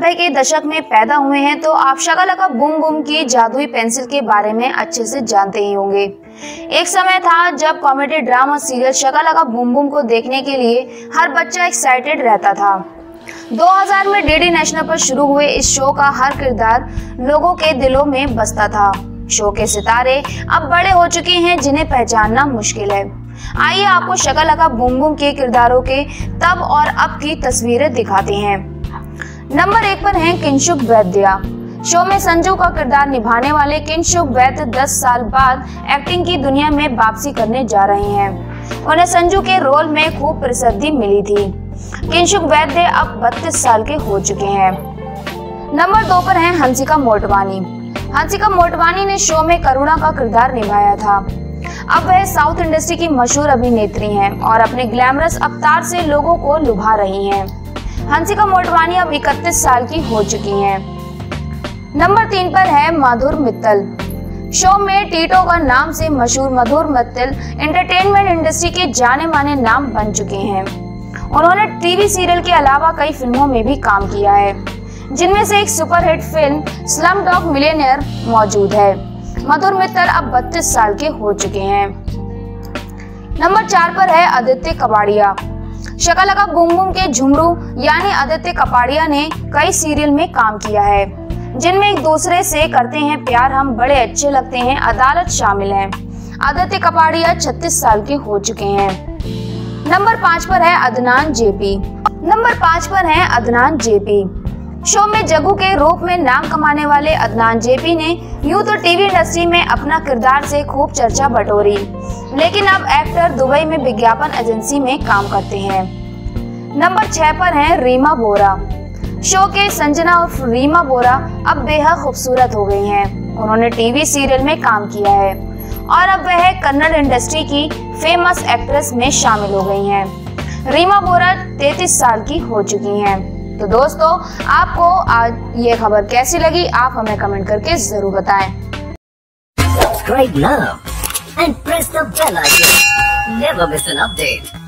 90 के दशक में पैदा हुए हैं तो आप शका लका बूम बूम की जादुई पेंसिल के बारे में अच्छे से जानते ही होंगे। एक समय था जब कॉमेडी ड्रामा सीरियल शका लका बूम बूम को देखने के लिए हर बच्चा एक्साइटेड रहता था। 2000 में डीडी नेशनल पर शुरू हुए इस शो का हर किरदार लोगों के दिलों में बसता था। शो के सितारे अब बड़े हो चुके हैं जिन्हें पहचानना मुश्किल है। आइए आपको शका लका बूम बूम के किरदारों के तब और अब की तस्वीरें दिखाते हैं। नंबर 1 पर हैं किंशुक वैद्या। शो में संजू का किरदार निभाने वाले किंशुक वैद्य 10 साल बाद एक्टिंग की दुनिया में वापसी करने जा रहे हैं। उन्हें संजू के रोल में खूब प्रसिद्धि मिली थी। किंशुक वैद्य अब 32 साल के हो चुके हैं। नंबर 2 पर हैं हंसिका मोटवानी। हंसिका मोटवानी ने शो में करुणा का किरदार निभाया था। अब वह साउथ इंडस्ट्री की मशहूर अभिनेत्री हैं और अपने ग्लैमरस अवतार से लोगों को लुभा रही हैं। हंसिका मोटवानी अब 31 साल की हो चुकी हैं। नंबर 3 पर है मधुर मित्तल। शो में टीटो का नाम से मशहूर मधुर मित्तल एंटरटेनमेंट इंडस्ट्री के जाने माने नाम बन चुके हैं। उन्होंने टीवी सीरियल के अलावा कई फिल्मों में भी काम किया है, जिनमें से एक सुपरहिट फिल्म स्लमडॉग मिलियनेयर मौजूद है। मधुर मित्तल अब 32 साल के हो चुके हैं। नंबर 4 पर है आदित्य कपाड़िया। शका लका बूम बूम के झुमरू यानी आदित्य कपाड़िया ने कई सीरियल में काम किया है, जिनमें एक दूसरे से करते हैं प्यार, हम बड़े अच्छे लगते हैं, अदालत शामिल है। आदित्य कपाड़िया 36 साल के हो चुके हैं। नंबर 5 पर है अदनान जेपी। नंबर 5 पर है अदनान जेपी। शो में जग्गू के रूप में नाम कमाने वाले अदनान जेपी ने यूं तो टीवी इंडस्ट्री में अपना किरदार से खूब चर्चा बटोरी, लेकिन अब एक्टर दुबई में विज्ञापन एजेंसी में काम करते हैं। नंबर 6 पर हैं रीमा बोरा। शो के संजना उर्फ रीमा बोरा अब बेहद खूबसूरत हो गई हैं। उन्होंने टीवी सीरियल में काम किया है और अब वह कन्नड़ इंडस्ट्री की फेमस एक्ट्रेस में शामिल हो गई हैं। रीमा बोरा 33 साल की हो चुकी हैं। तो दोस्तों, आपको आज ये खबर कैसी लगी, आप हमें कमेंट करके जरूर बताएं। Subscribe now and press the bell icon. Never miss an update.